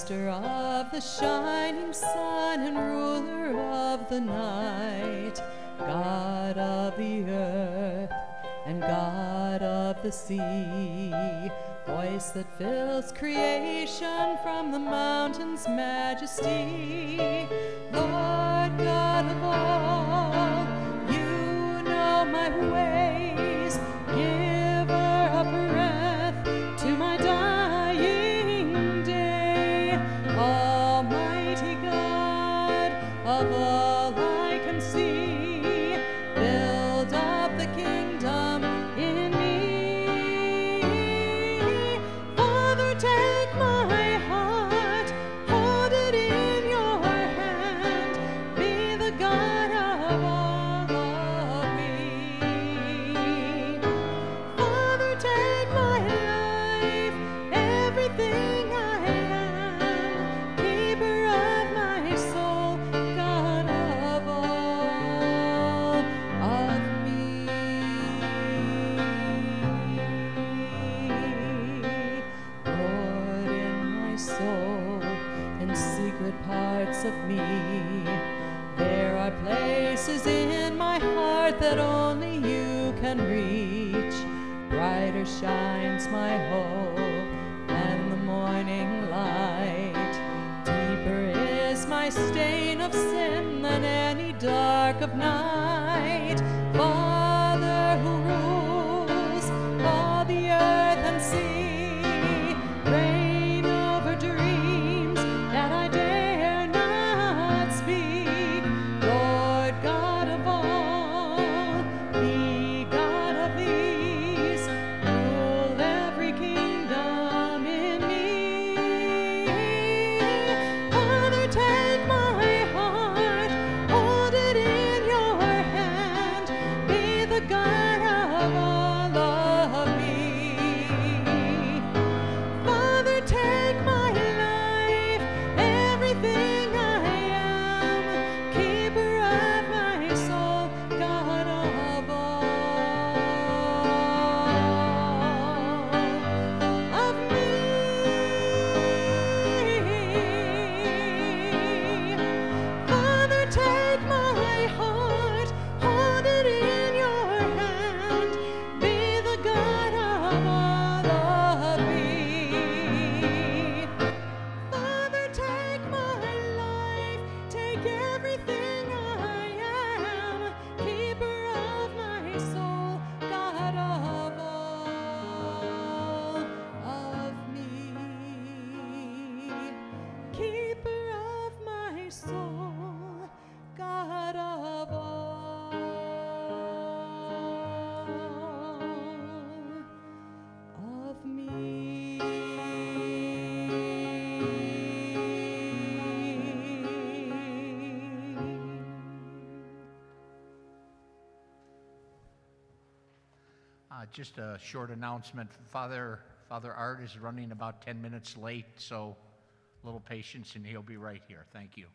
Master of the shining sun and ruler of the night, God of the earth and God of the sea, voice that fills creation from the mountain's majesty. Lord God of all, you know my ways, giver of breath to my dying day. Almighty God of all I can see, build up the kingdom in me. Father, take my heart, hold it in your hand, be the God of all of me. Father, take my life, everything I am, keeper of my soul, God of all of me. Lord, in my soul, in secret parts of me, there are places in my heart that only you can reach. Brighter shines my hope than the morning light. Deeper is my stain of sin than any dark of night. Father who rules all the earth and sea, reign over dreams that I dare not speak. Lord God of all, be God of these, rule every kingdom in me. Father, take my heart, hold it in your hand, be the God of all of me. Father, take my life, everything I am, keeper of my soul, God of all of me. Father, take my heart, hold it in your hand, be the God of all of me. Father, take my life, take everything I am, keeper of my soul, God of all of me. Keeper of my soul, God of all of me. Just a short announcement. Father Art is running about 10 minutes late, so a little patience and he'll be right here. Thank you.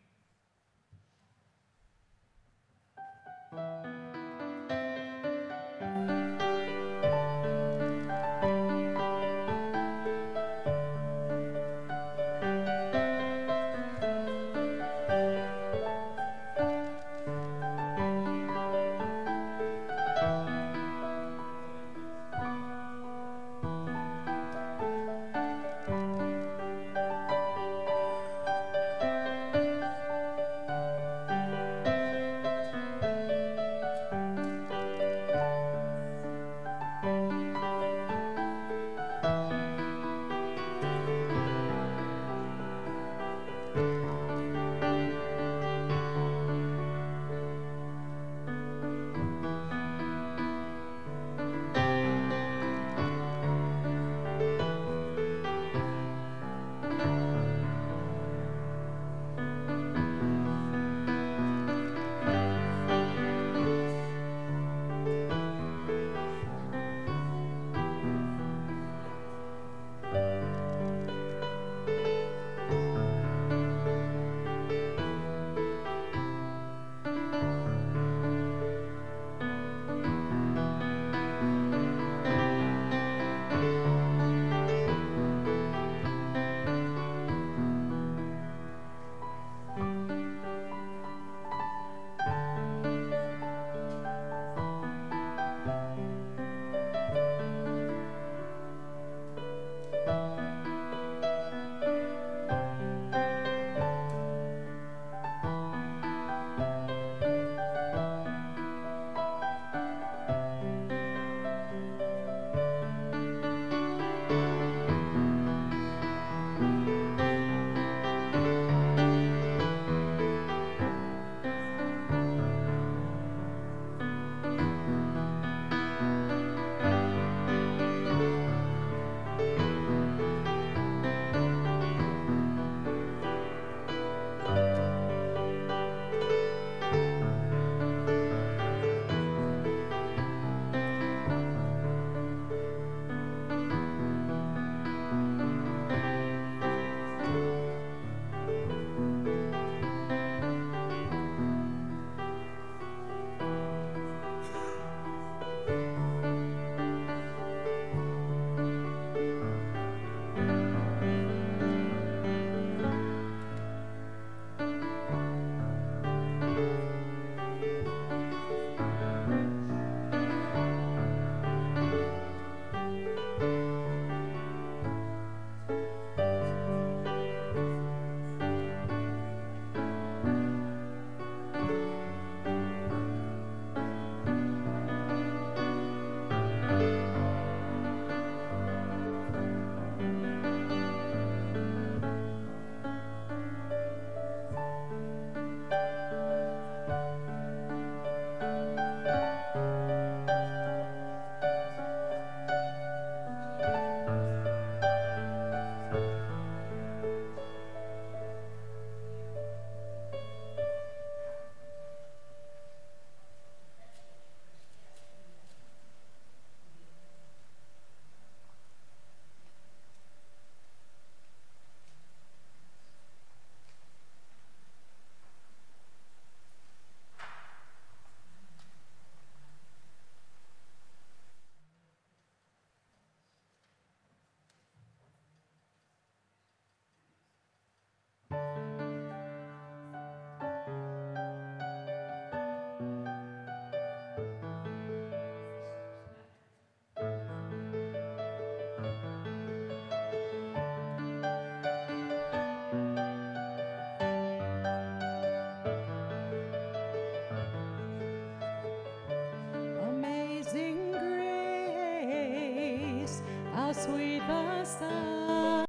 sweet the sound,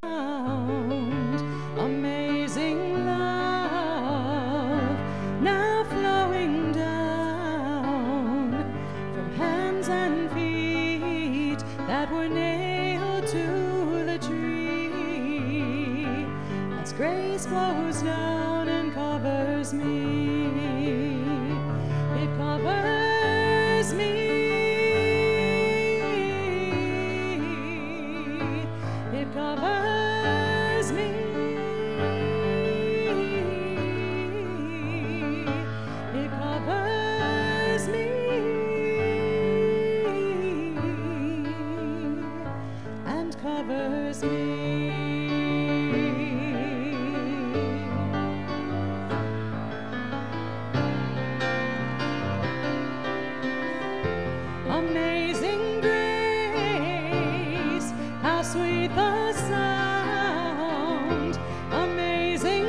amazing love, now flowing down from hands and feet that were nailed to the tree, as grace flows down and covers me. It covers me. It covers me. It covers me and covers me. Amazing grace, how sweet the sound, amazing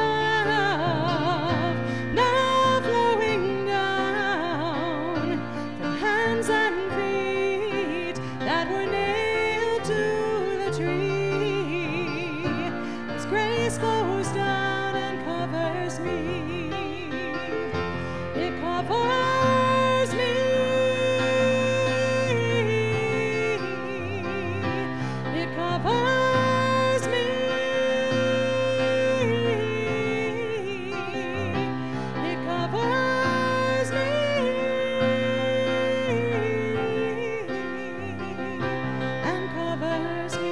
love, now flowing down from hands and feet that were nailed to the tree, as grace flows down and covers me. It covers me. It covers me. It covers me and covers me.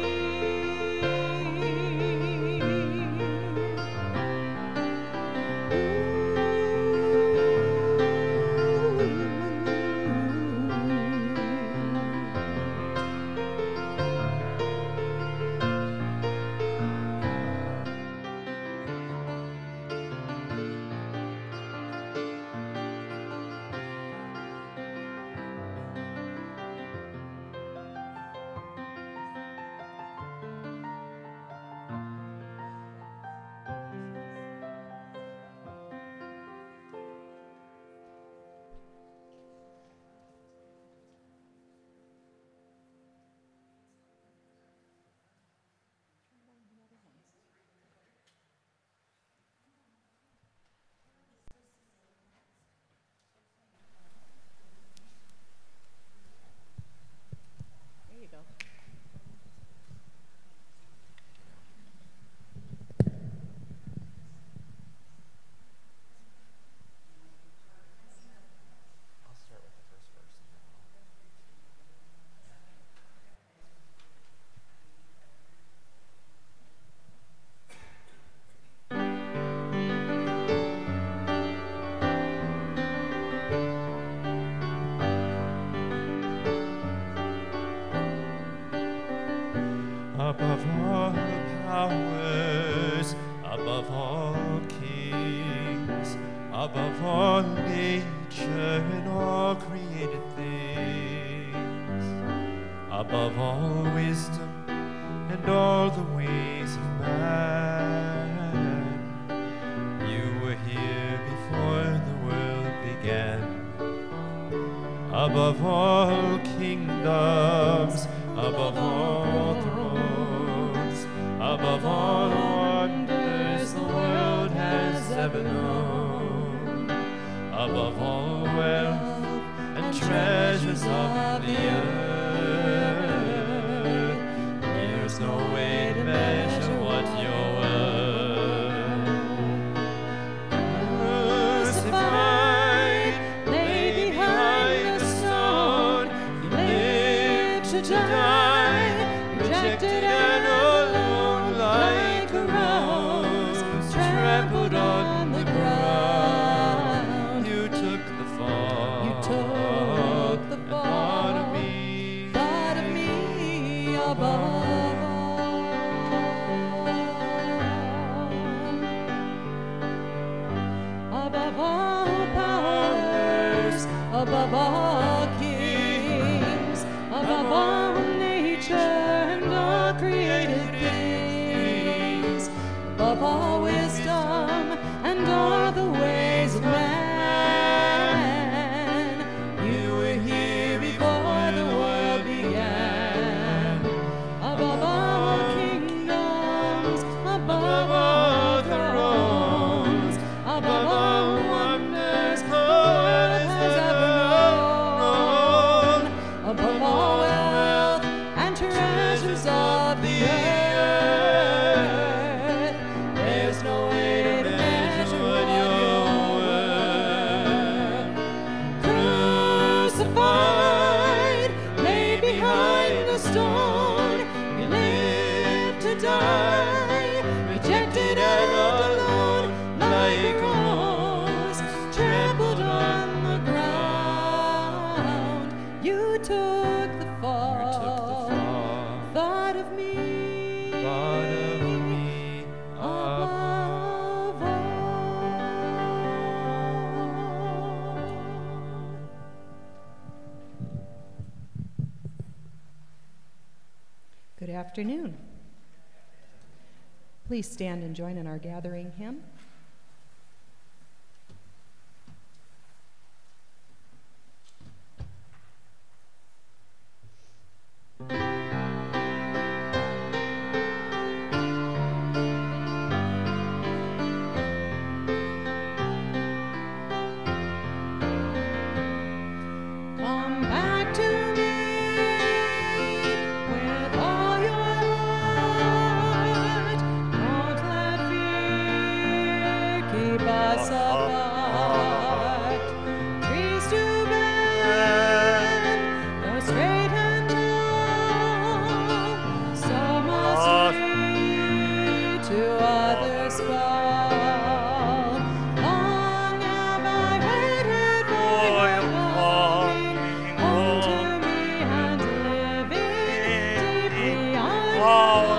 There you go. I'll start with the first verse. Above all powers, above all kings, above all nature and all created things, above all wisdom and all the ways of man, you were here before the world began. Above all kingdoms, above all thrones, above all wonders the world has ever known, above all wealth and treasures of the earth, there's no way to measure what you're worth. Crucified, laid behind the stone, you lived to die, rejected and alone like a rose, trampled on the ground. You took the fall, You took the and fall, thought of me above all. Above all powers, above all kings, above all nature and all creation. the earth. There's no way to measure what you're worth. Crucified, laid behind a stone, you lived to die, rejected and alone, like a rose trampled on the ground. You took the fall, thought of me above all. Good afternoon. Please stand and join in our gathering hymn. Come back to me with all your heart. Don't let fear keep us apart. Trees to bend, go straight and tall. So must we to others fall. Long have I waited for your coming home to me and living deeply on your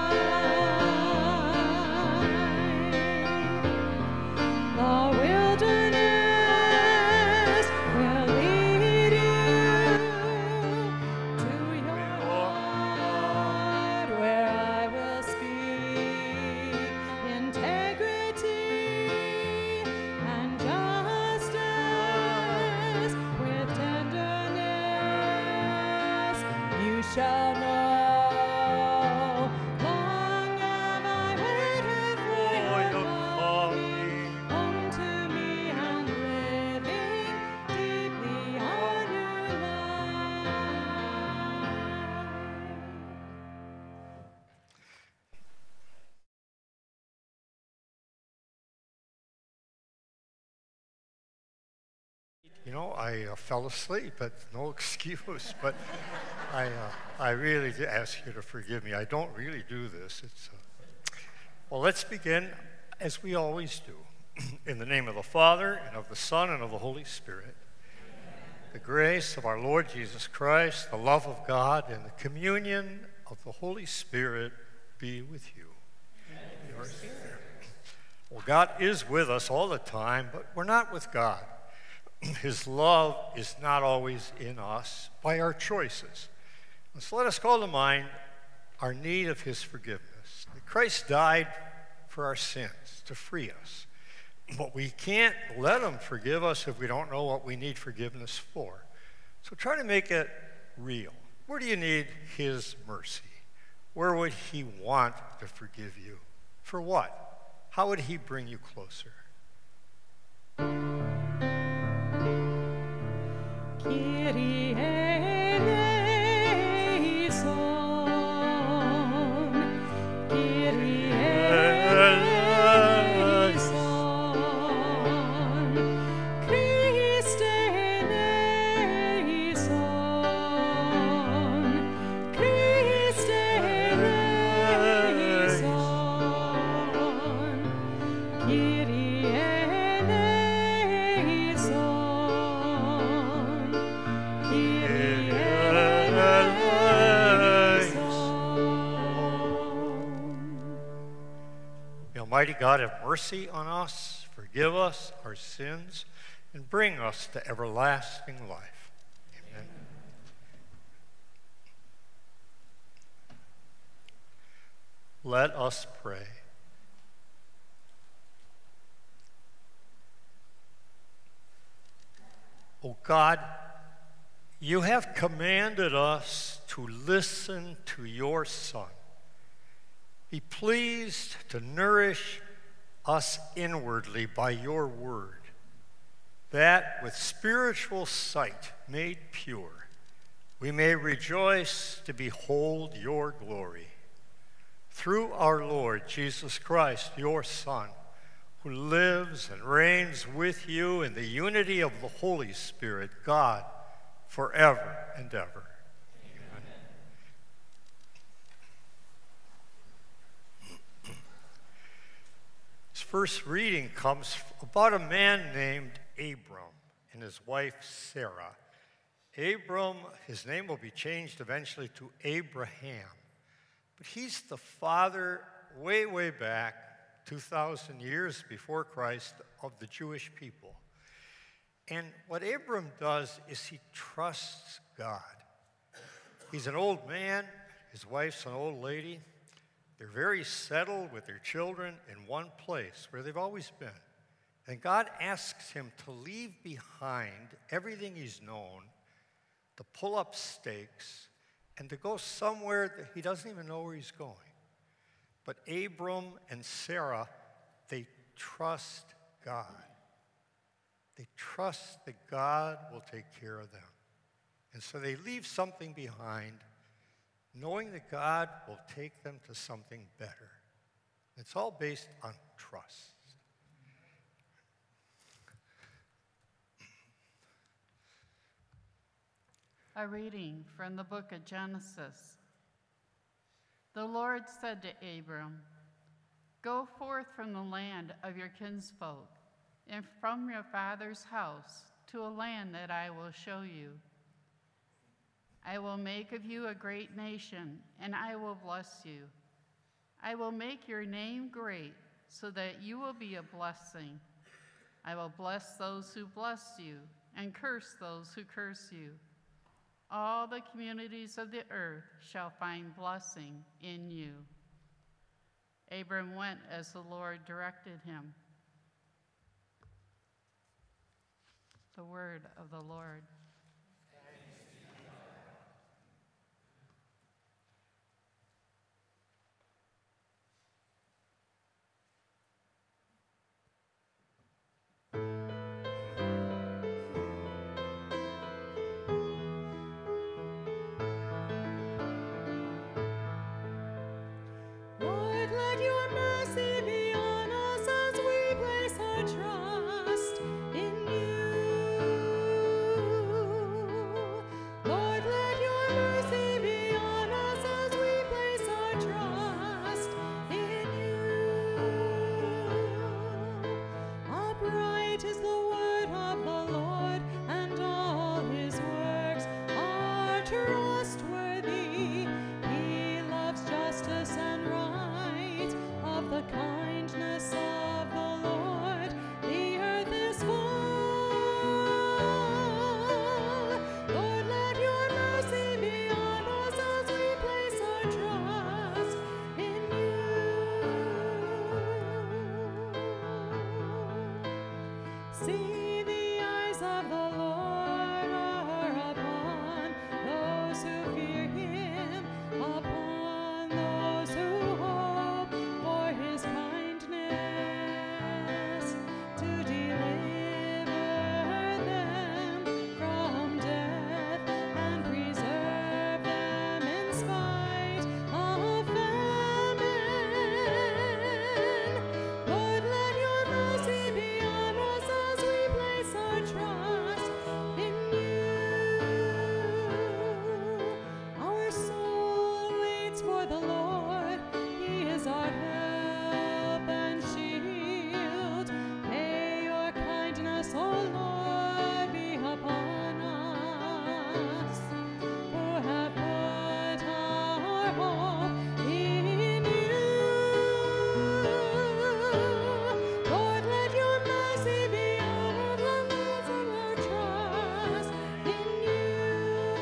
life. The wilderness will lead you to your heart, where I will speak integrity and justice with tenderness. You shall know. Long have I waited for your coming home to me and living deeply on your life. You know, I fell asleep, but no excuse. But I really do ask you to forgive me. I don't really do this. Well, let's begin as we always do. In the name of the Father, and of the Son, and of the Holy Spirit. The grace of our Lord Jesus Christ, the love of God, and the communion of the Holy Spirit be with you. Your spirit. Well, God is with us all the time, but we're not with God. His love is not always in us by our choices. So let us call to mind our need of his forgiveness. That Christ died for our sins to free us. But we can't let him forgive us if we don't know what we need forgiveness for. So try to make it real. Where do you need his mercy? Where would he want to forgive you? For what? How would he bring you closer? Kyrie eleison, Kyrie eleison, Christe eleison, Christe eleison, Kyrie eleison. May Almighty God have mercy on us, forgive us our sins, and bring us to everlasting life. Amen. Let us pray. O God, you have commanded us to listen to your Son. Be pleased to nourish us inwardly by your word, that with spiritual sight made pure, we may rejoice to behold your glory. through our Lord Jesus Christ, your Son, who lives and reigns with you in the unity of the Holy Spirit, God, forever and ever. His first reading comes about a man named Abram and his wife Sarah. Abram, his name will be changed eventually to Abraham. But he's the father, way, way back, 2,000 years before Christ, of the Jewish people. And what Abram does is he trusts God. He's an old man, his wife's an old lady. They're very settled with their children in one place where they've always been. And God asks him to leave behind everything he's known, to pull up stakes, and to go somewhere that he doesn't even know where he's going. But Abram and Sarah, they trust God. They trust that God will take care of them. And so they leave something behind, knowing that God will take them to something better. It's all based on trust. A reading from the book of Genesis. The Lord said to Abram, "Go forth from the land of your kinsfolk and from your father's house to a land that I will show you. I will make of you a great nation, and I will bless you. I will make your name great so that you will be a blessing. I will bless those who bless you and curse those who curse you. All the communities of the earth shall find blessing in you." Abram went as the Lord directed him. The word of the Lord. Lord, let your mercy be on us as we place our trust in you. Lord, let your mercy be on us as we place our trust in you. Upright is the word of the Lord, and all his works are trustworthy. He loves justice and right. Of the kindness of the Lord, the earth is full. Lord, let your mercy be on us as we place our trust in you. See, the eyes of the Lord are upon those who fear him, upon those who hope for his kindness, to deliver them from death and preserve them in spite of famine. Lord, let your mercy be on us as we place our trust in you. Our soul waits for the Lord. He is our help and shield. May your kindness, O Lord, be upon us, who have put our hope in you. Lord, let your mercy be on us as we place our trust in you.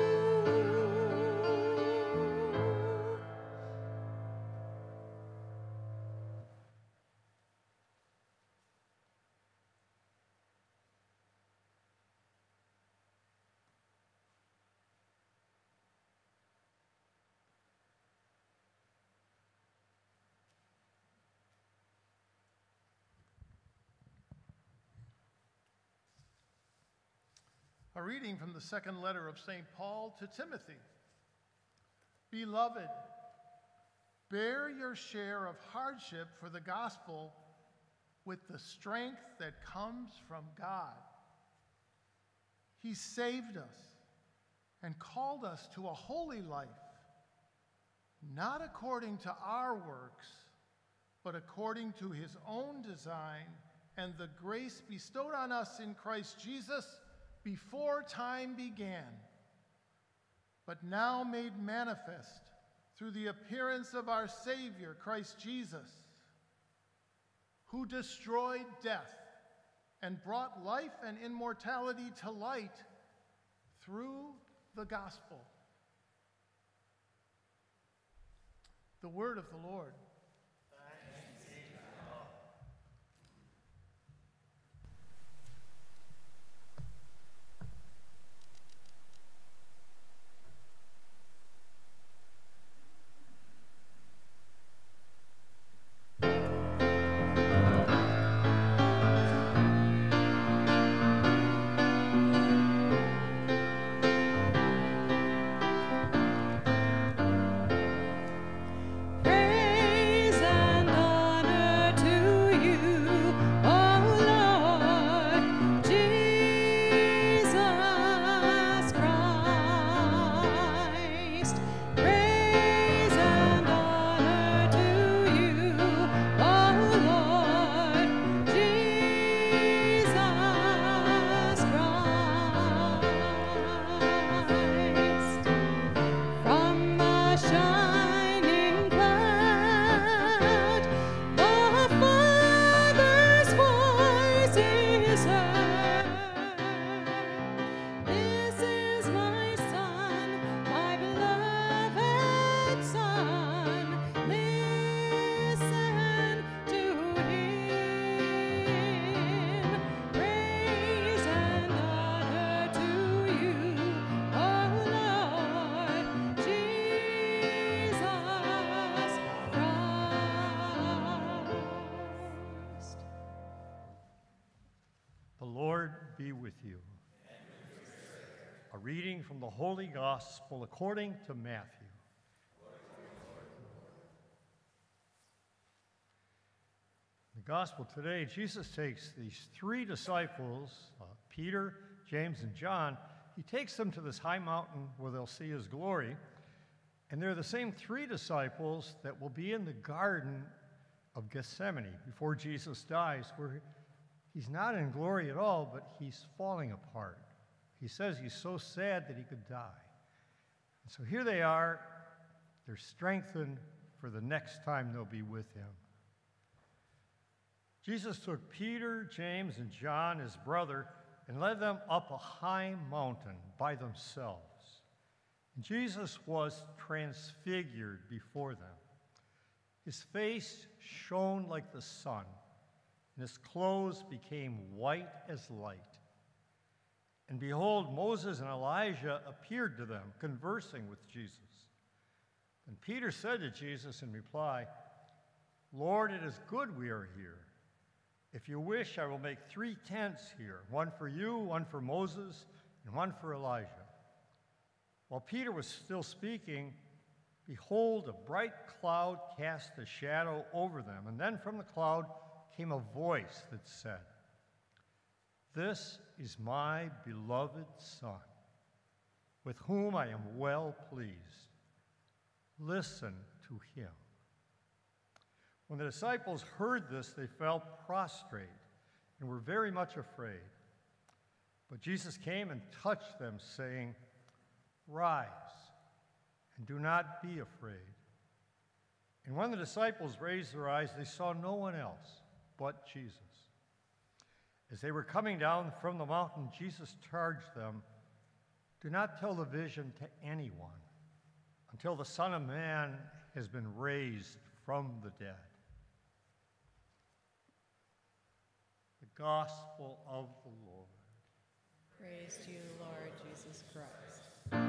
A reading from the second letter of St. Paul to Timothy. Beloved, bear your share of hardship for the gospel with the strength that comes from God. He saved us and called us to a holy life, not according to our works, but according to his own design and the grace bestowed on us in Christ Jesus before time began, but now made manifest through the appearance of our Savior, Christ Jesus, who destroyed death and brought life and immortality to light through the gospel. The word of the Lord. Be with you. A reading from the Holy Gospel according to Matthew. In the Gospel today, Jesus takes these three disciples, Peter, James, and John. He takes them to this high mountain where they'll see his glory. And they're the same three disciples that will be in the Garden of Gethsemane before Jesus dies, where he's not in glory at all, but he's falling apart. He says he's so sad that he could die. And so here they are. They're strengthened for the next time they'll be with him. Jesus took Peter, James, and John, his brother, and led them up a high mountain by themselves. And Jesus was transfigured before them. His face shone like the sun, and his clothes became white as light. And behold, Moses and Elijah appeared to them, conversing with Jesus. And Peter said to Jesus in reply, "Lord, it is good we are here. If you wish, I will make 3 tents here, one for you, one for Moses, and one for Elijah." While Peter was still speaking, behold, a bright cloud cast a shadow over them, and then from the cloud came a voice that said, "This is my beloved Son, with whom I am well pleased. Listen to him." When the disciples heard this, they fell prostrate and were very much afraid. But Jesus came and touched them, saying, "Rise, and do not be afraid." And when the disciples raised their eyes, they saw no one else but Jesus. As they were coming down from the mountain, Jesus charged them, "Do not tell the vision to anyone until the Son of Man has been raised from the dead." The Gospel of the Lord. Praise to you, Lord Jesus Christ.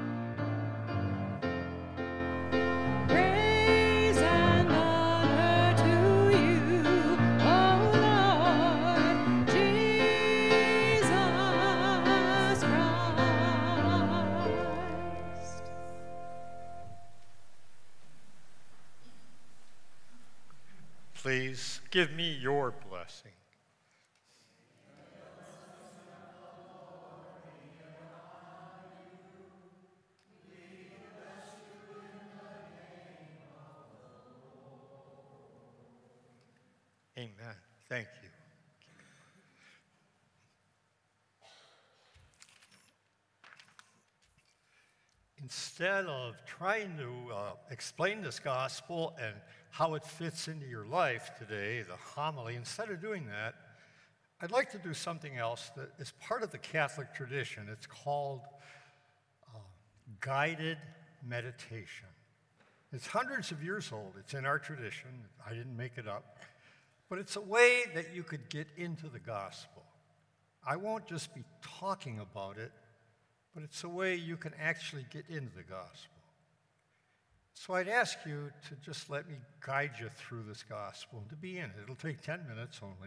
Praise and honor to you, O Lord Jesus Christ. please give me your blessing. Amen. Thank you. Instead of trying to explain this gospel and how it fits into your life today, the homily, instead of doing that, I'd like to do something else that is part of the Catholic tradition. It's called guided meditation. It's hundreds of years old. It's in our tradition. I didn't make it up. But it's a way that you could get into the gospel. I won't just be talking about it, but it's a way you can actually get into the gospel. So I'd ask you to just let me guide you through this gospel and to be in it. It'll take 10 minutes only.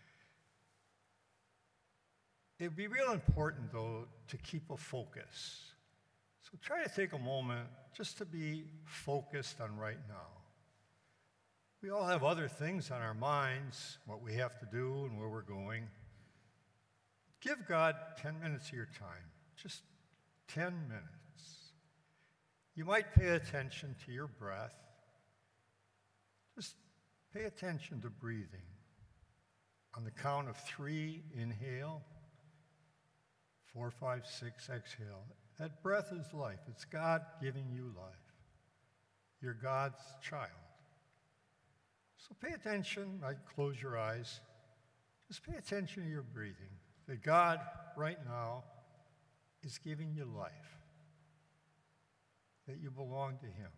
It'd be real important, though, to keep a focus. So try to take a moment just to be focused on right now. We all have other things on our minds, what we have to do and where we're going. Give God 10 minutes of your time, just 10 minutes. You might pay attention to your breath. Just pay attention to breathing. On the count of 3, inhale. 4, 5, 6, exhale. That breath is life. It's God giving you life. You're God's child. So pay attention. Close your eyes. Just pay attention to your breathing. That God, right now, is giving you life. That you belong to Him.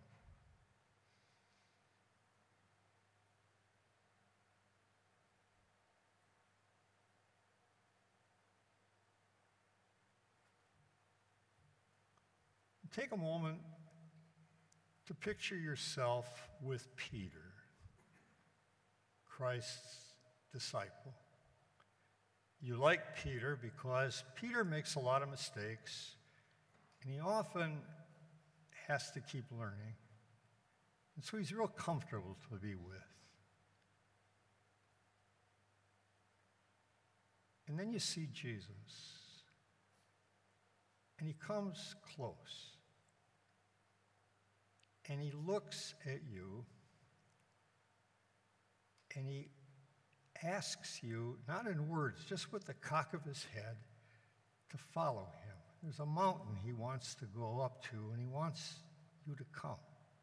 Take a moment to picture yourself with Peter, Christ's disciple. You like Peter because Peter makes a lot of mistakes, and he often has to keep learning. And so he's real comfortable to be with. And then you see Jesus, and he comes close. And he looks at you, and he asks you, not in words, just with the cock of his head, to follow him. There's a mountain he wants to go up to, and he wants you to come.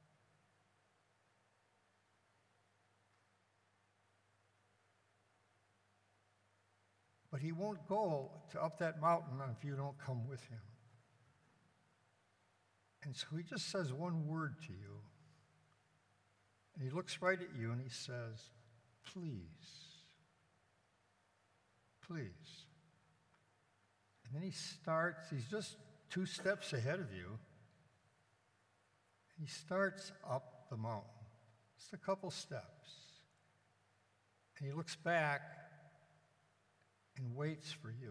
But he won't go up that mountain if you don't come with him. And so he just says one word to you. And he looks right at you and he says, please. Please. And then he's just 2 steps ahead of you. And he starts up the mountain. Just a couple steps. And he looks back and waits for you.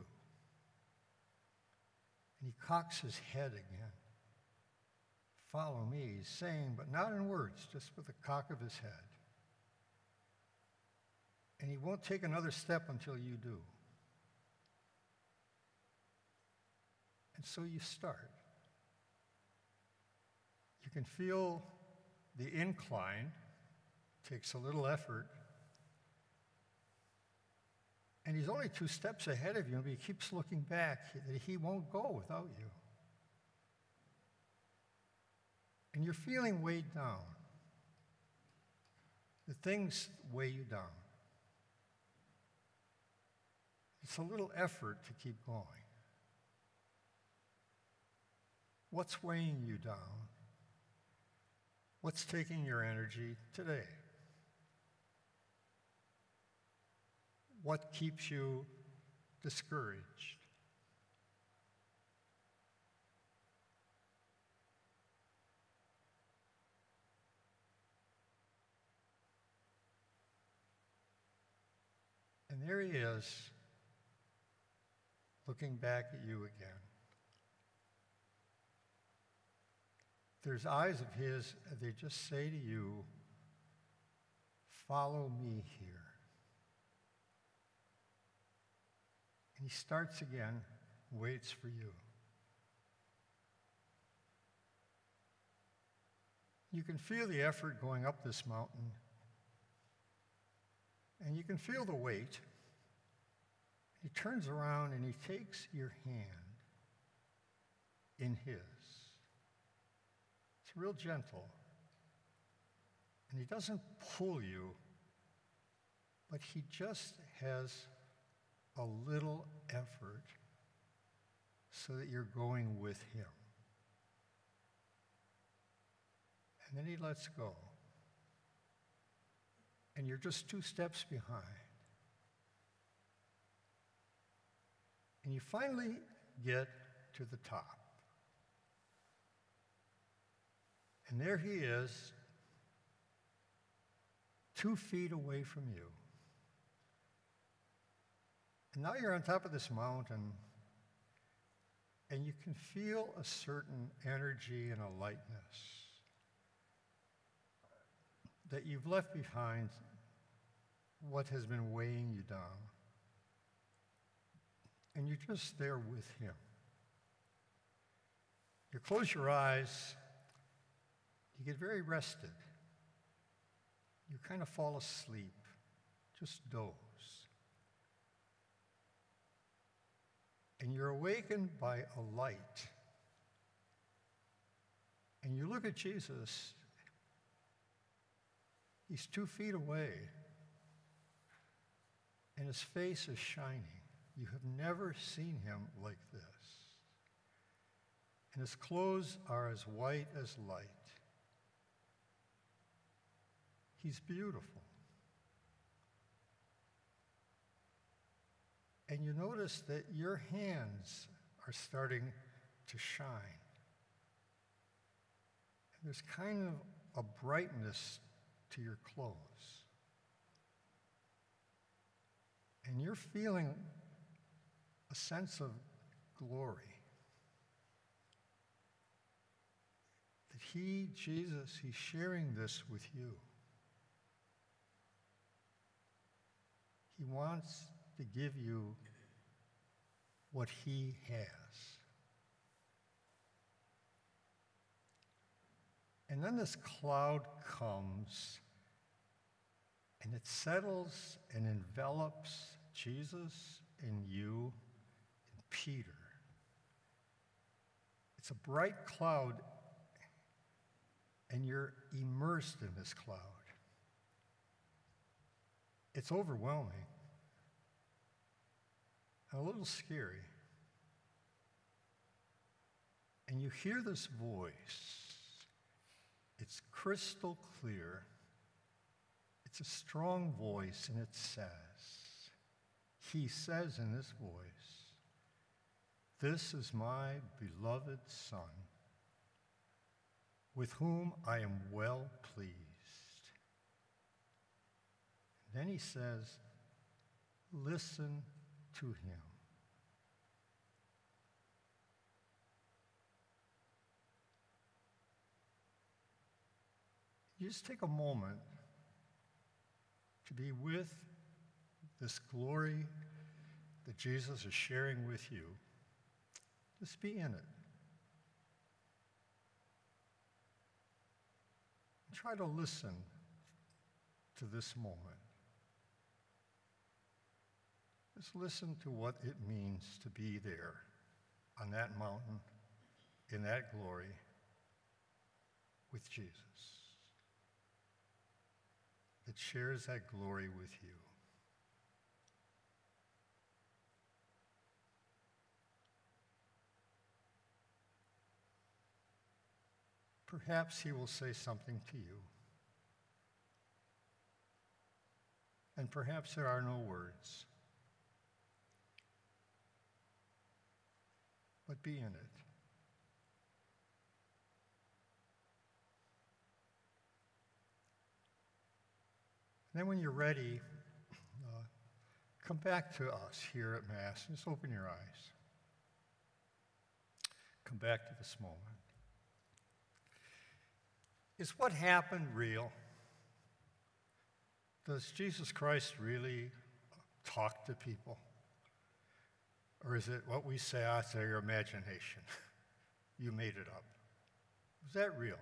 And he cocks his head again. Follow me, he's saying, but not in words, just with the cock of his head. And he won't take another step until you do. And so you start. You can feel the incline. It takes a little effort. And he's only 2 steps ahead of you, but he keeps looking back. He won't go without you. And you're feeling weighed down. The things weigh you down. It's a little effort to keep going. What's weighing you down? What's taking your energy today? What keeps you discouraged? And there he is, looking back at you again. There's eyes of his, they just say to you, follow me here. And he starts again, waits for you. You can feel the effort going up this mountain, and you can feel the weight. He turns around and he takes your hand in his. It's real gentle. And he doesn't pull you, but he just has a little effort so that you're going with him. And then he lets go. And you're just 2 steps behind. And you finally get to the top. And there he is, 2 feet away from you. And now you're on top of this mountain, and you can feel a certain energy and a lightness that you've left behind what has been weighing you down. And you're just there with him. You close your eyes, you get very rested. You kind of fall asleep, just doze. And you're awakened by a light. And you look at Jesus, he's 2 feet away, and his face is shining. You have never seen him like this. And his clothes are as white as light. He's beautiful. And you notice that your hands are starting to shine. And there's kind of a brightness to your clothes. And you're feeling a sense of glory. That he, Jesus, he's sharing this with you. He wants to give you what he has. And then this cloud comes, and it settles and envelops Jesus and you and Peter. It's a bright cloud, and you're immersed in this cloud. It's overwhelming, and a little scary. And you hear this voice. It's crystal clear. It's a strong voice, and it says, he says in this voice, "This is my beloved Son, with whom I am well pleased." Then he says, listen to him. You just take a moment to be with this glory that Jesus is sharing with you. Just be in it. And try to listen to this moment. Just listen to what it means to be there on that mountain, in that glory, with Jesus, that shares that glory with you. Perhaps he will say something to you. And perhaps there are no words. But be in it. And then when you're ready, come back to us here at Mass. Just open your eyes. Come back to this moment. Is what happened real? Does Jesus Christ really talk to people? Or is it what we say, it's your imagination? You made it up. Is that real?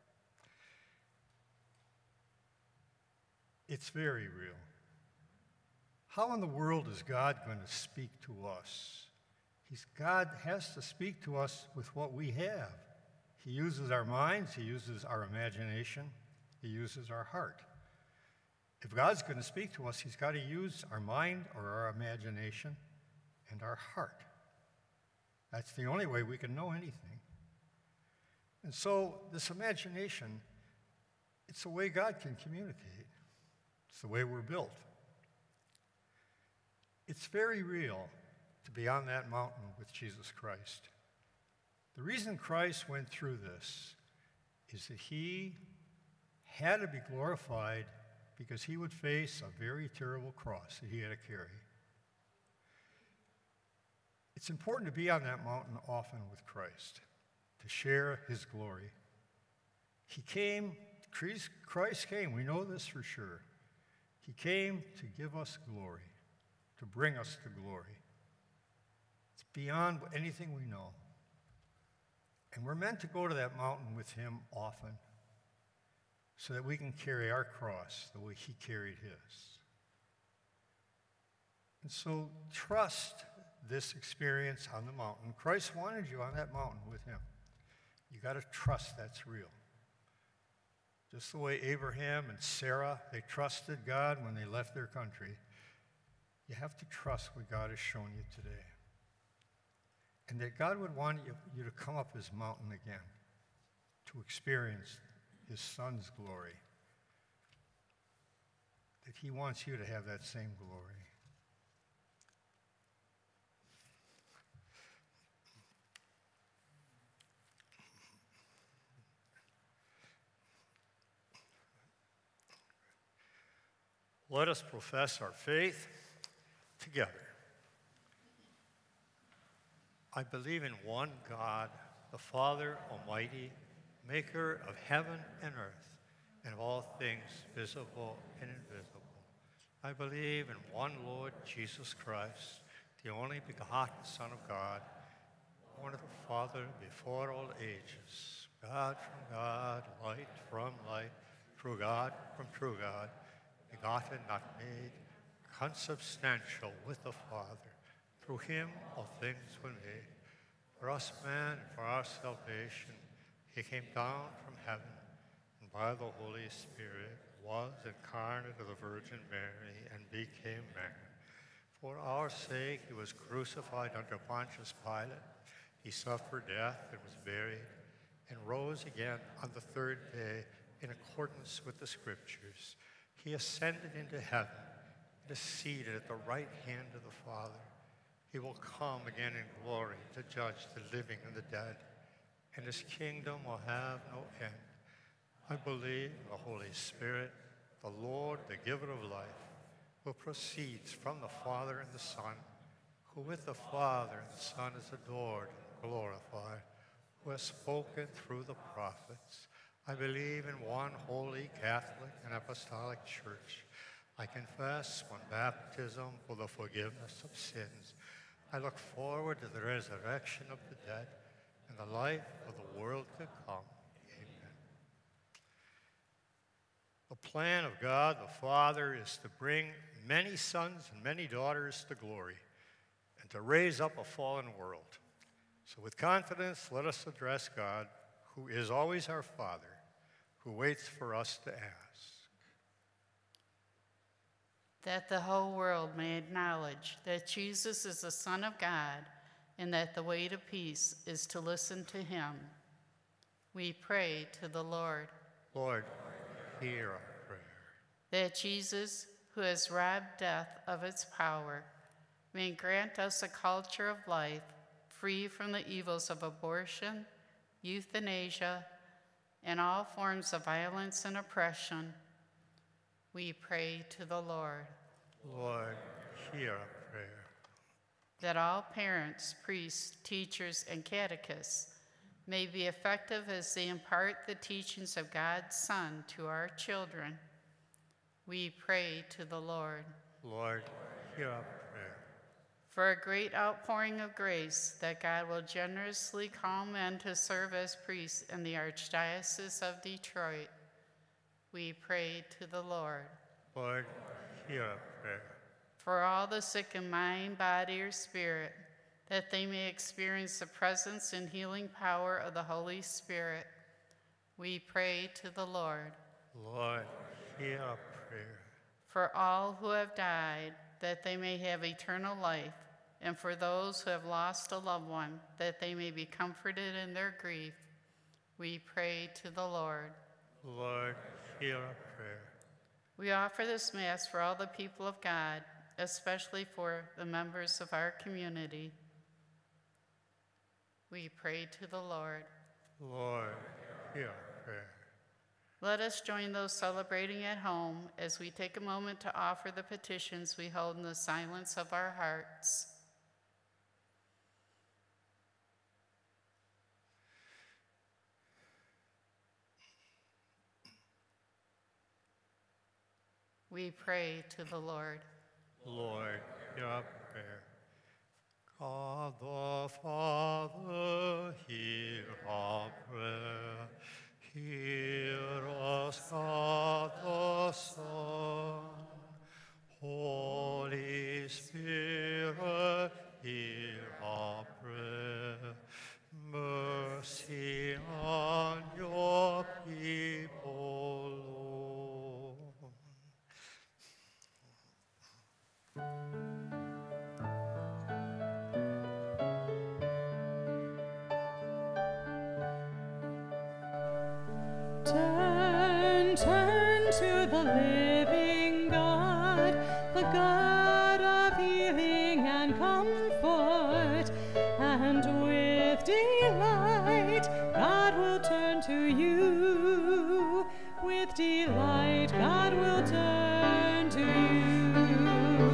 It's very real. How in the world is God going to speak to us? God has to speak to us with what we have. He uses our minds, he uses our imagination, he uses our heart. If God's going to speak to us, he's got to use our mind or our imagination and our heart. That's the only way we can know anything. And so this imagination, it's the way God can communicate. It's the way we're built. It's very real to be on that mountain with Jesus Christ. The reason Christ went through this is that he had to be glorified because he would face a very terrible cross that he had to carry. It's important to be on that mountain often with Christ, to share his glory. Christ came, we know this for sure. He came to give us glory, to bring us to glory. It's beyond anything we know. And we're meant to go to that mountain with him often so that we can carry our cross the way he carried his. And so trust this experience on the mountain. Christ wanted you on that mountain with him. You got to trust that's real. Just the way Abraham and Sarah, they trusted God when they left their country. You have to trust what God has shown you today. And that God would want you to come up his mountain again, to experience his Son's glory. That he wants you to have that same glory. Let us profess our faith together. I believe in one God, the Father Almighty, maker of heaven and earth, and of all things visible and invisible. I believe in one Lord Jesus Christ, the only begotten Son of God, born of the Father before all ages, God from God, light from light, true God from true God, begotten, not made, consubstantial with the Father. Through him all things were made. For us man and for our salvation, he came down from heaven, and by the Holy Spirit was incarnate of the Virgin Mary and became man. For our sake he was crucified under Pontius Pilate. He suffered death and was buried, and rose again on the third day in accordance with the Scriptures. He ascended into heaven and is seated at the right hand of the Father. He will come again in glory to judge the living and the dead, and his kingdom will have no end. I believe in the Holy Spirit, the Lord, the giver of life, who proceeds from the Father and the Son, who with the Father and the Son is adored and glorified, who has spoken through the prophets. I believe in one holy Catholic and Apostolic Church. I confess one baptism for the forgiveness of sins. I look forward to the resurrection of the dead and the life of the world to come. Amen. The plan of God the Father is to bring many sons and many daughters to glory and to raise up a fallen world. So with confidence, let us address God, who is always our Father, who waits for us to ask. That the whole world may acknowledge that Jesus is the Son of God, and that the way to peace is to listen to him. We pray to the Lord. Lord, hear our prayer. That Jesus, who has robbed death of its power, may grant us a culture of life free from the evils of abortion, euthanasia, and all forms of violence and oppression. We pray to the Lord. Lord, hear our prayer. That all parents, priests, teachers, and catechists may be effective as they impart the teachings of God's Son to our children. We pray to the Lord. Lord, hear our prayer. For a great outpouring of grace, that God will generously call men to serve as priests in the Archdiocese of Detroit, we pray to the Lord. Lord, hear our prayer. For all the sick in mind, body, or spirit, that they may experience the presence and healing power of the Holy Spirit, we pray to the Lord. Lord, hear our prayer. For all who have died, that they may have eternal life, and for those who have lost a loved one, that they may be comforted in their grief, we pray to the Lord. Lord, hear our prayer. We offer this Mass for all the people of God, especially for the members of our community. We pray to the Lord. Lord, hear our prayer. Let us join those celebrating at home as we take a moment to offer the petitions we hold in the silence of our hearts. We pray to the Lord. Lord, hear our prayer. God the Father, hear our prayer. Hear us, God the Son. Holy Spirit, hear our prayer. Mercy on your people, Lord. Turn, turn to the living God, the God of healing and comfort, and with delight God will turn to you. With delight God will turn to you.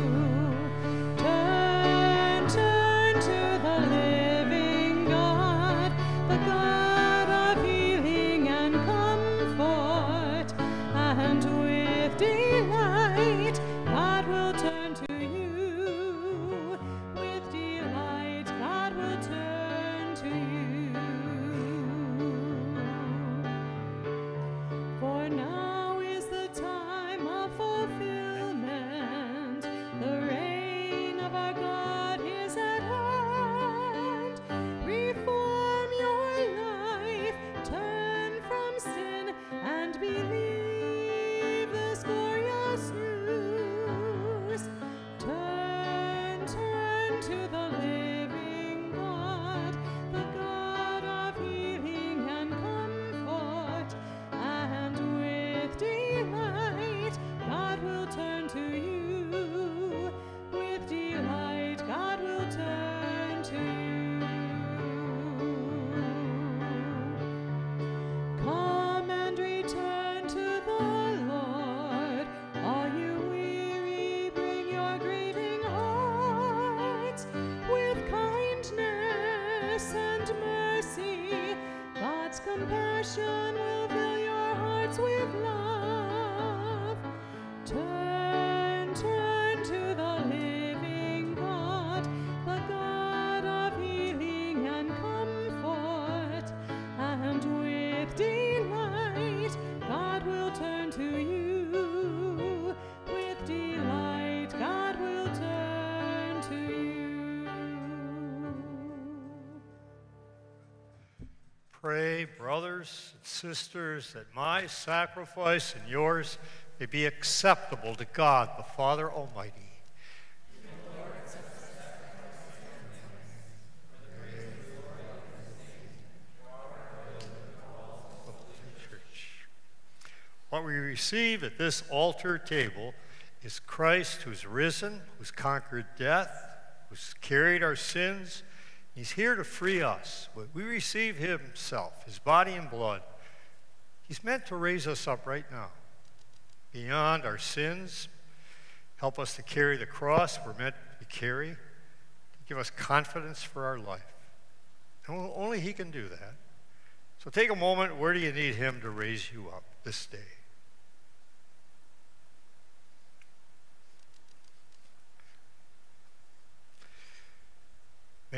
Turn, turn to the living God, the God of healing and comfort, and with delight God will turn to you. With delight God will turn to you. For now is the time of fulfillment. The reign of our God is at hand. Reform your life, turn from sin, and believe this glorious news. Turn, turn to the living God, the God of healing and comfort, and with delight God will turn to you. With delight God will turn to you. Come and return to the Lord. All you weary, bring your grieving hearts. With kindness and mercy, God's compassion will fill your hearts with love. Turn, turn to the living God, the God of healing and comfort, and with delight God will turn to you. With delight God will turn to you. Pray, brothers and sisters, that my sacrifice and yours may be acceptable to God, the Father Almighty. Church. What we receive at this altar table is Christ who's risen, who's conquered death, who's carried our sins. He's here to free us. We receive himself, his body and blood. He's meant to raise us up right now, beyond our sins, help us to carry the cross we're meant to carry, to give us confidence for our life. And only he can do that. So take a moment. Where do you need him to raise you up this day?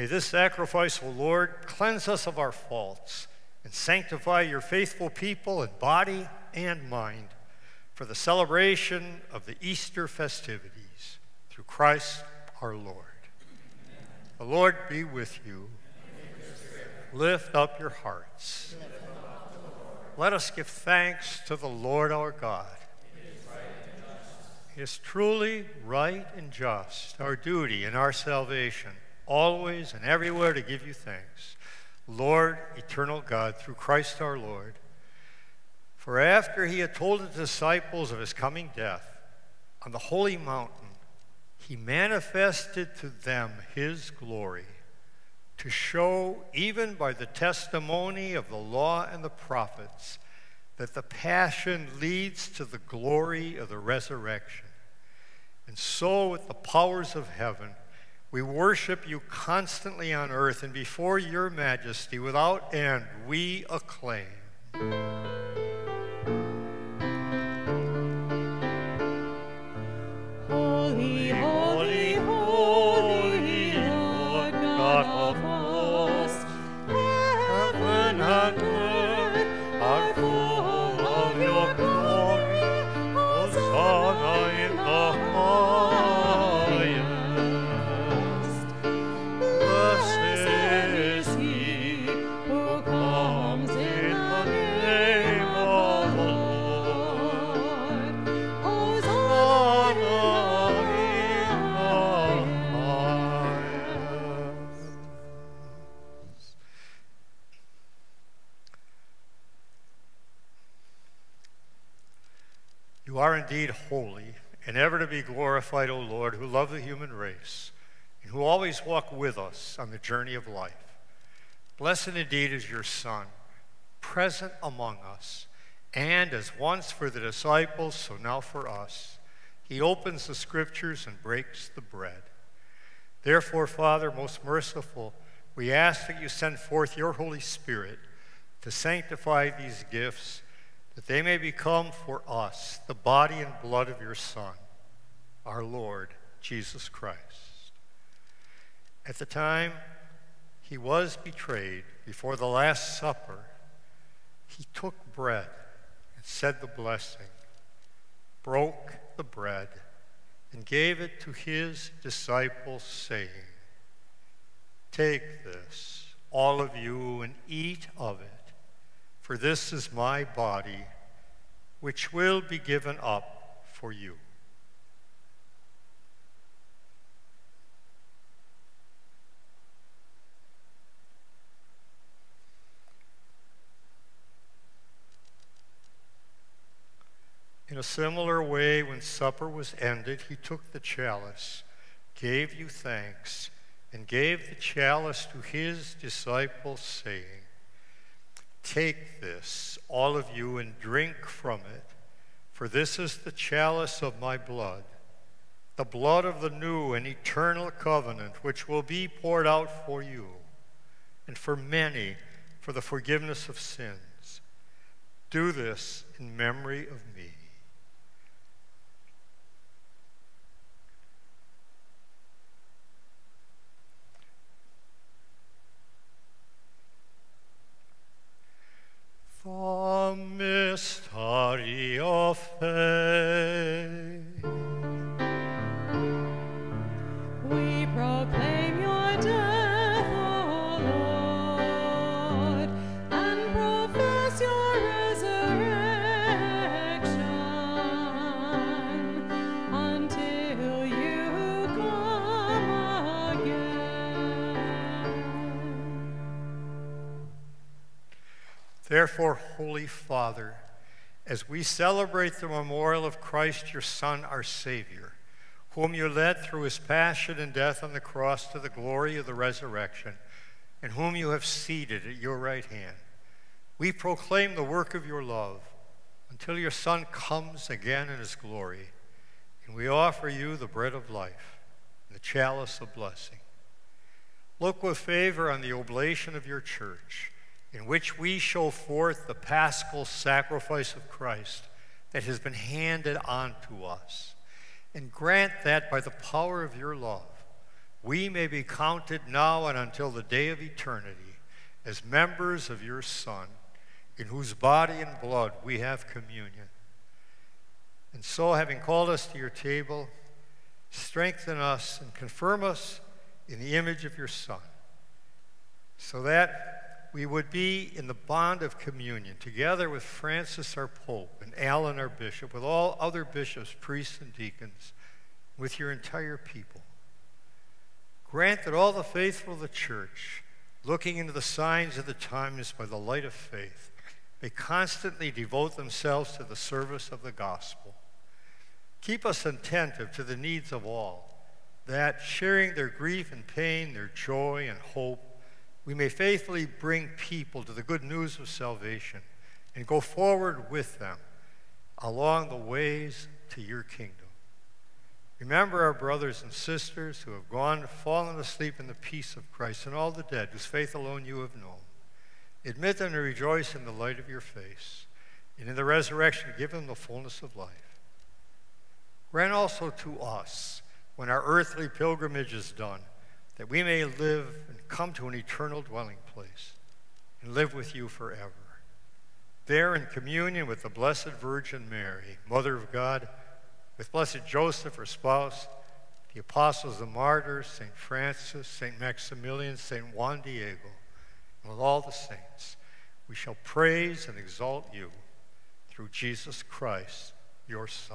May this sacrifice, O Lord, cleanse us of our faults and sanctify your faithful people in body and mind for the celebration of the Easter festivities through Christ our Lord. Amen. The Lord be with you. Lift up your hearts. Let us give thanks to the Lord our God. It is truly right and just, our duty and our salvation, always and everywhere to give you thanks, Lord, eternal God, through Christ our Lord. For after he had told the disciples of his coming death on the holy mountain, he manifested to them his glory, to show, even by the testimony of the law and the prophets, that the passion leads to the glory of the resurrection. And so, with the powers of heaven, we worship you constantly on earth, and before your majesty, without end, we acclaim. Holy, holy, holy, Lord God of hosts, heaven and earth are full of your glory. Hosanna in the highest. Blessed is he who comes in the name of the Lord. Hosanna in the highest. You are indeed holy, and ever to be glorified, O Lord, who love the human race, and who always walk with us on the journey of life. Blessed indeed is your Son, present among us, and as once for the disciples, so now for us. He opens the scriptures and breaks the bread. Therefore, Father, most merciful, we ask that you send forth your Holy Spirit to sanctify these gifts, that they may become for us the body and blood of your Son, our Lord Jesus Christ. At the time he was betrayed, before the Last Supper, he took bread and said the blessing, broke the bread, and gave it to his disciples, saying, "Take this, all of you, and eat of it, for this is my body, which will be given up for you." In a similar way, when supper was ended, he took the chalice, gave you thanks, and gave the chalice to his disciples, saying, "Take this, all of you, and drink from it, for this is the chalice of my blood, the blood of the new and eternal covenant, which will be poured out for you and for many for the forgiveness of sins. Do this in memory of me." The mystery of faith. We proclaim your death, O Lord, and profess your resurrection until you come again. Therefore, Holy Father, as we celebrate the memorial of Christ, your Son, our Savior, whom you led through his passion and death on the cross to the glory of the resurrection, and whom you have seated at your right hand, we proclaim the work of your love until your Son comes again in his glory, and we offer you the bread of life and the chalice of blessing. Look with favor on the oblation of your church, in which we show forth the paschal sacrifice of Christ that has been handed on to us. And grant that by the power of your love, we may be counted now and until the day of eternity as members of your Son, in whose body and blood we have communion. And so, having called us to your table, strengthen us and confirm us in the image of your Son, so that we would be in the bond of communion, together with Francis our Pope and Alan our Bishop, with all other bishops, priests, and deacons, with your entire people. Grant that all the faithful of the Church, looking into the signs of the times by the light of faith, may constantly devote themselves to the service of the gospel. Keep us attentive to the needs of all, that, sharing their grief and pain, their joy and hope, we may faithfully bring people to the good news of salvation and go forward with them along the ways to your kingdom. Remember our brothers and sisters who have fallen asleep in the peace of Christ, and all the dead whose faith alone you have known. Admit them to rejoice in the light of your face, and in the resurrection give them the fullness of life. Grant also to us, when our earthly pilgrimage is done, that we may live and come to an eternal dwelling place and live with you forever. There, in communion with the Blessed Virgin Mary, Mother of God, with Blessed Joseph, her spouse, the apostles and martyrs, St. Francis, St. Maximilian, St. Juan Diego, and with all the saints, we shall praise and exalt you through Jesus Christ, your Son.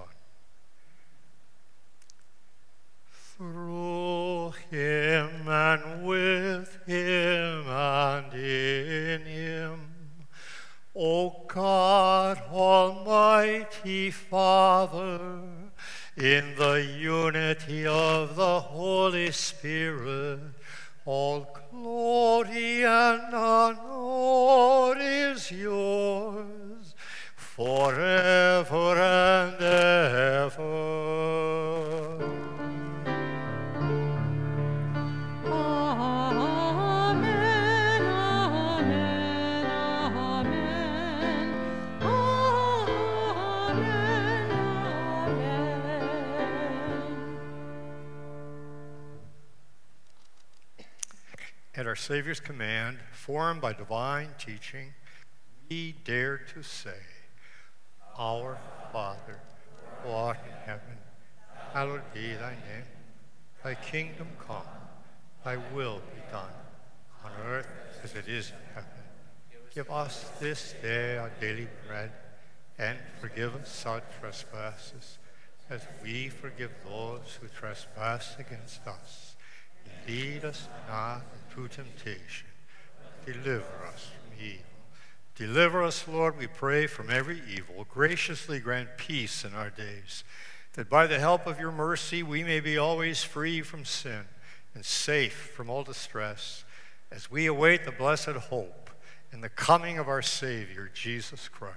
Through him and with him and in him, O God, Almighty Father, in the unity of the Holy Spirit, all glory and honor is yours forever and ever. At our Savior's command, formed by divine teaching, we dare to say, Our Father, who art in heaven, hallowed be thy name. Thy kingdom come, thy will be done, on earth as it is in heaven. Give us this day our daily bread, and forgive us our trespasses, as we forgive those who trespass against us. Lead us not into temptation. Deliver us from evil. Deliver us, Lord, we pray, from every evil. Graciously grant peace in our days, that by the help of your mercy we may be always free from sin and safe from all distress, as we await the blessed hope and the coming of our Savior, Jesus Christ.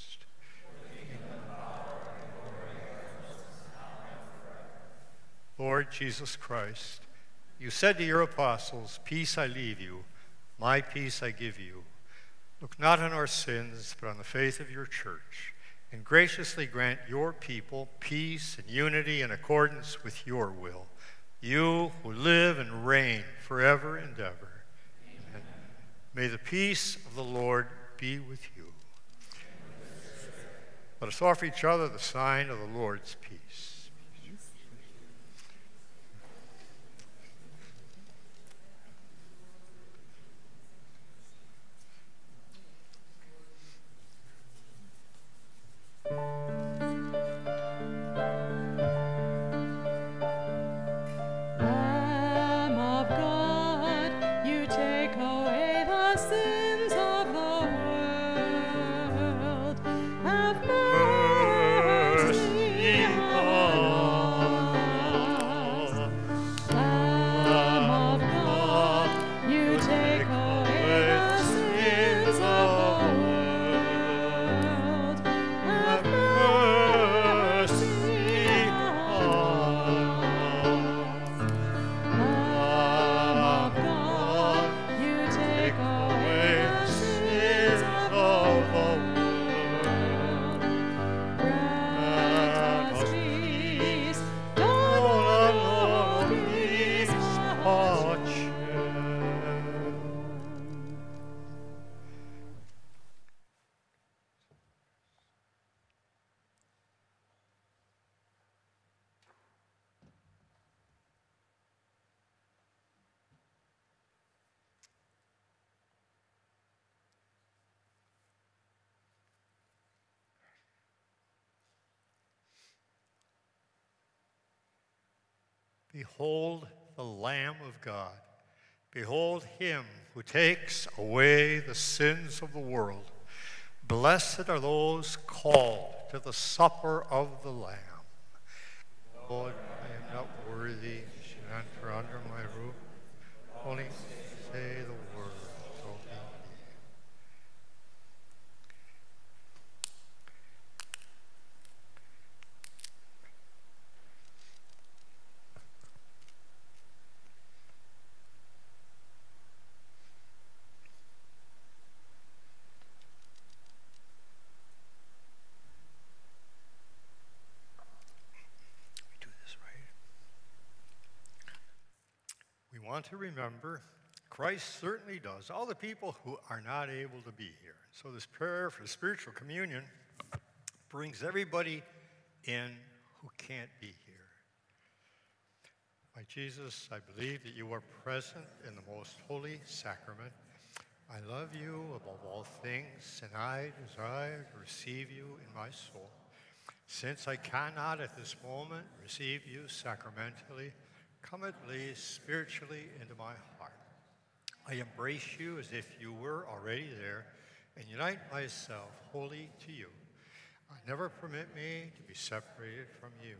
Lord Jesus Christ, you said to your apostles, Peace I leave you, my peace I give you. Look not on our sins, but on the faith of your church, and graciously grant your people peace and unity in accordance with your will, you who live and reign forever and ever. Amen. May the peace of the Lord be with you. Let us offer each other the sign of the Lord's peace. Lamb of God, you take away the sins of the world. Have mercy on Behold the Lamb of God. Behold him who takes away the sins of the world. Blessed are those called to the supper of the Lamb. Lord, I am not worthy you should enter under my roof. Only say the word, so be it. We do this right. We want to remember, Christ certainly does, all the people who are not able to be here. So this prayer for spiritual communion brings everybody in who can't be here. My Jesus, I believe that you are present in the most holy sacrament. I love you above all things, and I desire to receive you in my soul. Since I cannot at this moment receive you sacramentally, come at least spiritually into my heart. I embrace you as if you were already there and unite myself wholly to you. Never permit me to be separated from you.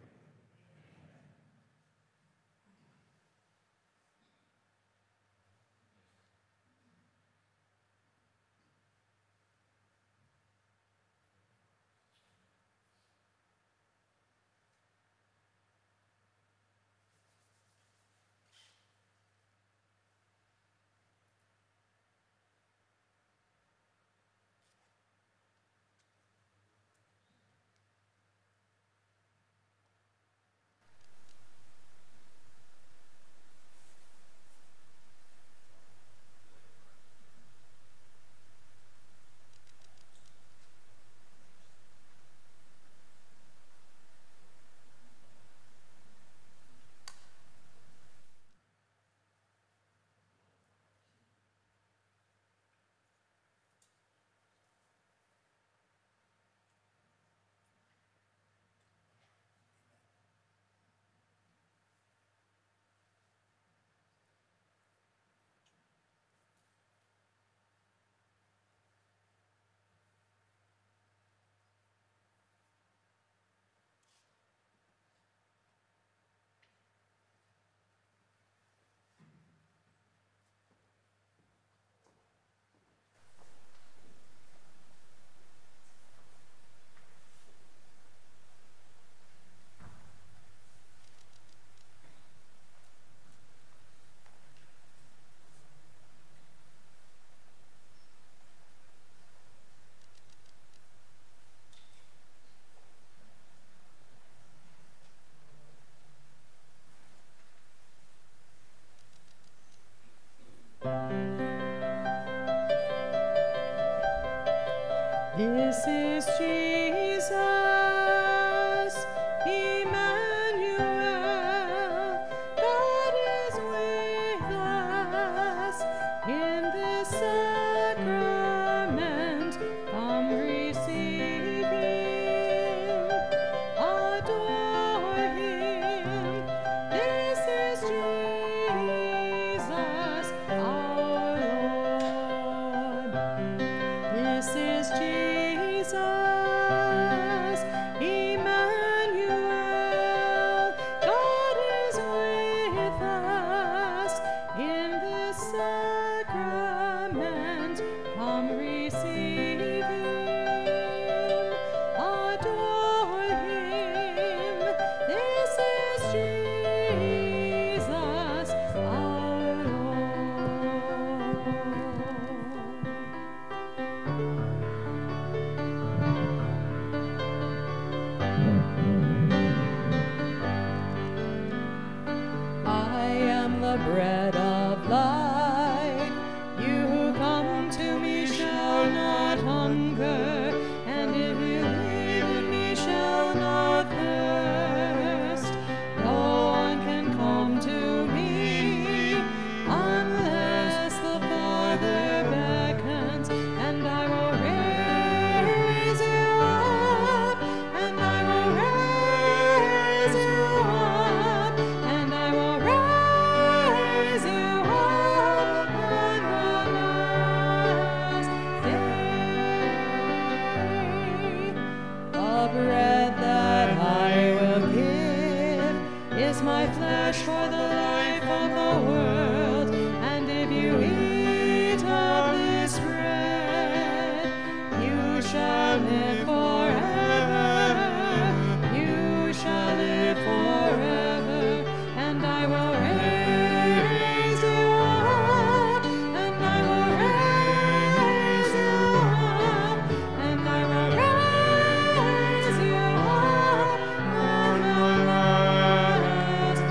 my flesh for the life of the world, and if you eat of this bread, you shall live forever. You shall live forever, and I will raise you up, and I will raise you up, and I will raise you up on the last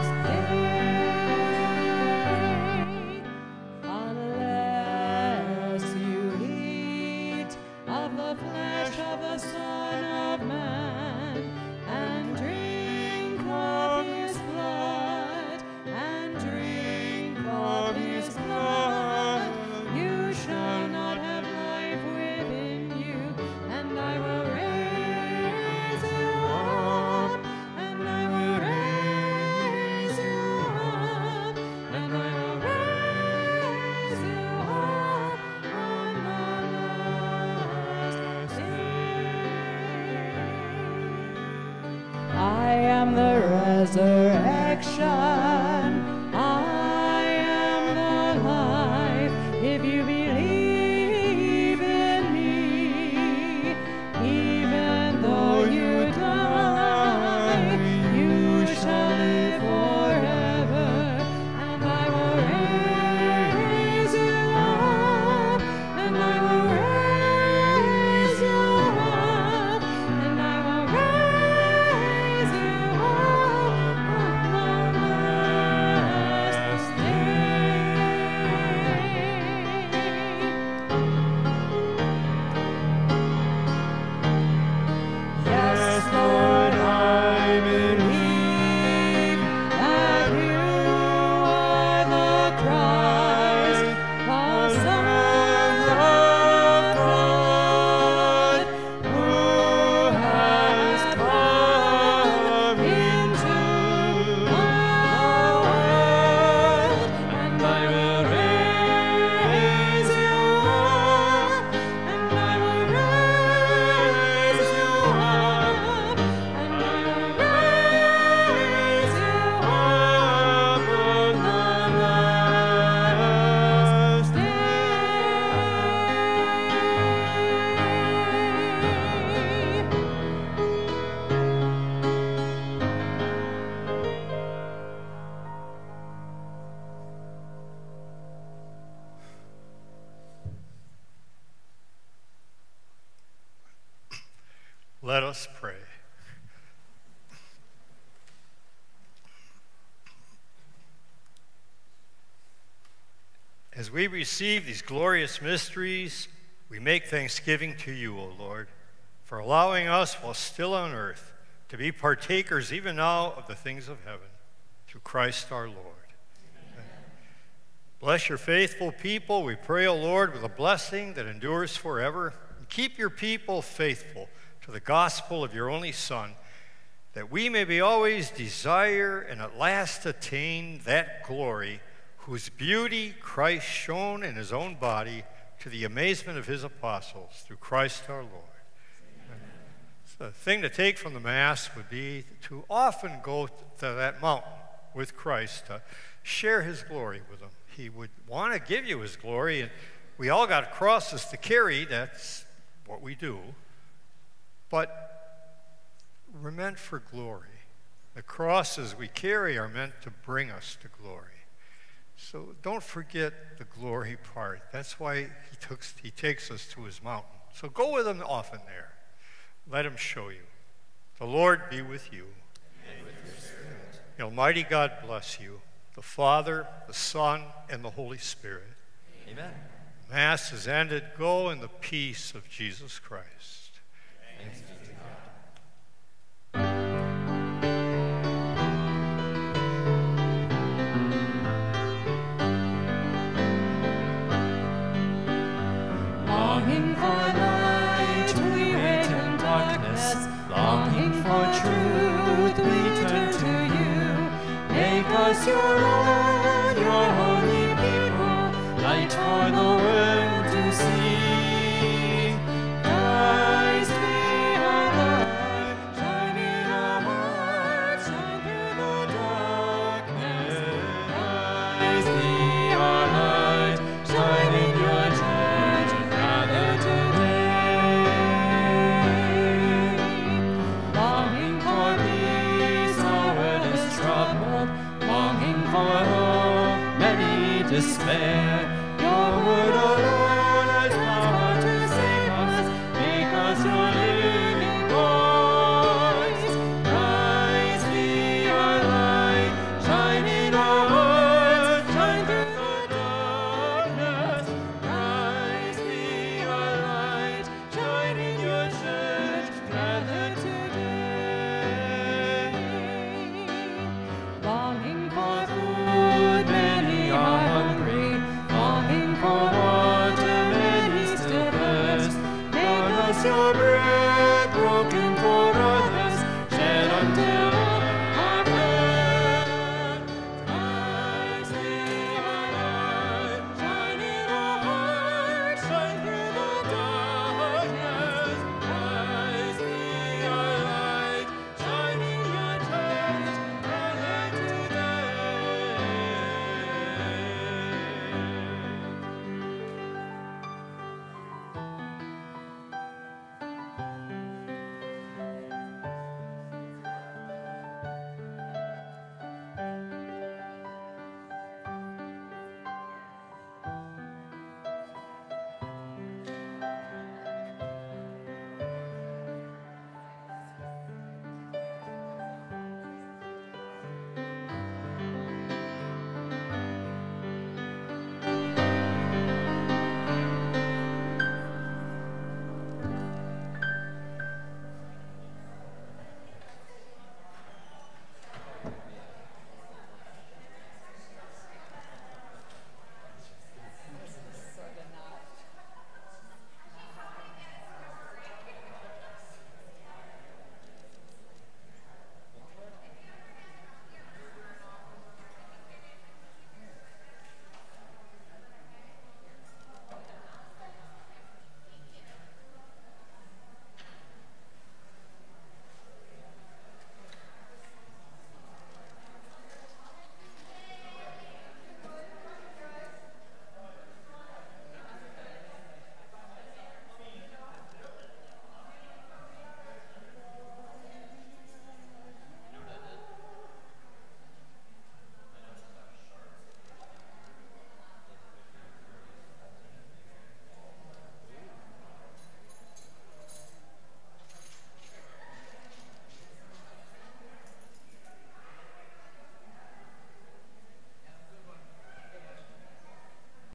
day. Unless you eat of the flesh of the Son of Man, and drink of his blood, and drink of his blood, you shall not have life within you, and I will raise you up, and I will raise you up, and I will raise you up on the last day. I am the resurrection. I am the life. If you believe in me, even though you die, you shall live forever. And I will raise you up, and I will raise you up, and I will raise you up on the last day. Yes, Lord, I believe that you are the Christ, the Son of God, who has come into the world, and I will raise you up, and I will raise you up, and I will raise you up on the last day. Let us pray. As we receive these glorious mysteries, we make thanksgiving to you, O Lord, for allowing us, while still on earth, to be partakers even now of the things of heaven, through Christ our Lord. Amen. Bless your faithful people, we pray, O Lord, with a blessing that endures forever. And keep your people faithful to the gospel of your only Son, that we may be always desire and at last attain that glory whose beauty Christ shone in his own body to the amazement of his apostles, through Christ our Lord. So the thing to take from the Mass would be to often go to that mountain with Christ, to share his glory with him. He would want to give you his glory, and we all got crosses to carry. That's what we do. But we're meant for glory. The crosses we carry are meant to bring us to glory. So don't forget the glory part. That's why he takes us to his mountain. So go with him often there. Let him show you. The Lord be with you. And with your spirit. The Almighty God bless you, the Father, the Son, and the Holy Spirit. Amen. Mass is ended. Go in the peace of Jesus Christ. Thanks be to God. Longing for light, we wait in darkness. Longing for truth, we turn to you. Make us your own, your holy people. Light for the world.